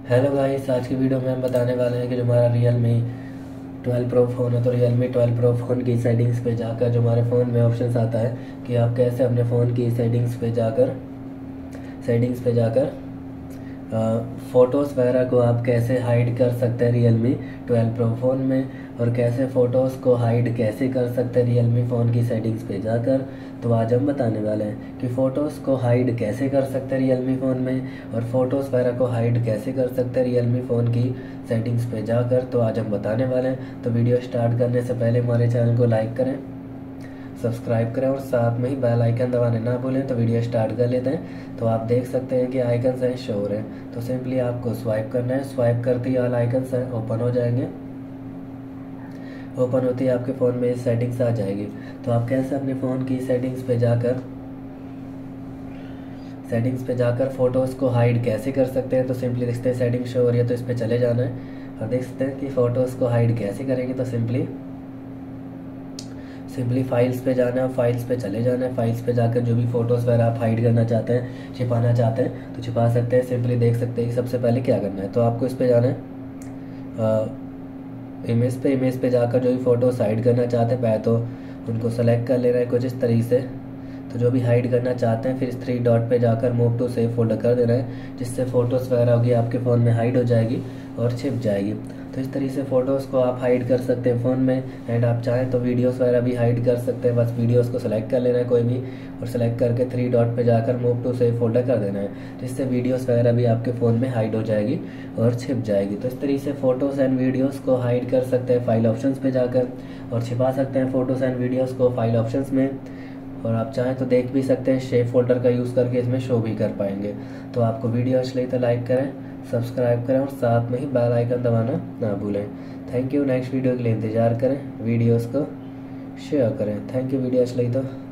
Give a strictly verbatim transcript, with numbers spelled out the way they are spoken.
Hello guys, आज की video में हम बताने वाले हैं कि जो हमारा Realme twelve pro phone है तो Realme twelve pro phone की सेटिंग्स पे जाकर जो हमारे फ़ोन में ऑप्शंस आता है कि आप कैसे अपने फ़ोन की सेटिंग्स पे जाकर सेटिंग्स पे जाकर फ़ोटोज़ वगैरह को आप कैसे हाइड कर सकते हैं Realme twelve pro phone में, और कैसे फ़ोटोज़ को हाइड कैसे कर सकते हैं रियल मी फ़ोन की सेटिंग्स पे जाकर। तो आज हम बताने वाले हैं कि फ़ोटोज़ को हाइड कैसे कर सकते हैं रियल मी फ़ोन में, और फ़ोटोज़ वगैरह को हाइड कैसे कर सकते हैं रियल मी फ़ोन की सेटिंग्स पे जाकर। तो आज हम बताने वाले हैं। तो वीडियो स्टार्ट करने से पहले हमारे चैनल को लाइक करें, सब्सक्राइब करें और साथ में ही बेल आइकन दबाने ना भूलें। तो वीडियो स्टार्ट कर लेते हैं। तो आप देख सकते हैं कि आइकन्स हैं शो हो रहे हैं, तो सिंपली आपको स्वाइप करना है। स्वाइप करते ही ऑल आइकन्स हैं ओपन हो जाएंगे। ओपन होती ही आपके फ़ोन में सेटिंग्स आ जाएगी। तो आप कैसे अपने फ़ोन की सेटिंग्स पे जाकर सेटिंग्स पे जाकर फ़ोटोज़ को हाइड कैसे कर सकते हैं। तो सिंपली देखते हैं सेटिंग शो हो रही है तो इस पर चले जाना है और देख सकते हैं कि फ़ोटोज़ को हाइड कैसे करेंगे। तो सिंपली सिंपली फाइल्स पे जाना है, फाइल्स पे चले जाना है। फाइल्स पे जाकर जो भी फ़ोटोज़ वगैरह आप हाइड करना चाहते हैं, छिपाना चाहते हैं तो छिपा सकते हैं। सिंपली देख सकते हैं कि सबसे पहले क्या करना है। तो आपको इस पे जाना है, इमेज पे इमेज पे जाकर जो भी फ़ोटोज़ हाइड करना चाहते हैं पहले तो उनको सेलेक्ट कर लेना है कुछ इस तरीके से। तो जो भी हाइड करना चाहते हैं फिर इस थ्री डॉट पे जाकर मूव टू सेव फोल्डर कर देना है, जिससे फ़ोटोज़ वगैरह होगी आपके फ़ोन में हाइड हो जाएगी और छिप जाएगी। तो इस तरीके से फ़ोटोज़ को आप हाइड कर सकते हैं फ़ोन में। एंड आप चाहें तो वीडियोस वगैरह भी हाइड कर सकते हैं। बस वीडियोस को सेलेक्ट कर लेना है कोई भी, और सेलेक्ट करके थ्री डॉट पे जाकर मूव टू सेव फोल्डर कर देना है, जिससे वीडियोस वगैरह भी आपके फ़ोन में हाइड हो जाएगी और छिप जाएगी। तो इस तरीके से फ़ोटोज़ एंड वीडियोज़ को हाइड कर सकते हैं फाइल ऑप्शंस पे जाकर, और छिपा सकते हैं फ़ोटोज़ एंड वीडियोज़ को फाइल ऑप्शंस में। और आप चाहें तो देख भी सकते हैं, शेप फोल्डर का यूज़ करके इसमें शो भी कर पाएंगे। तो आपको वीडियो अच्छी लगी तो लाइक करें, सब्सक्राइब करें और साथ में ही बेल आइकन दबाना ना भूलें। Thank you. नेक्स्ट वीडियो के लिए इंतज़ार करें, वीडियोस को शेयर करें। Thank you. वीडियो अच्छी लगी तो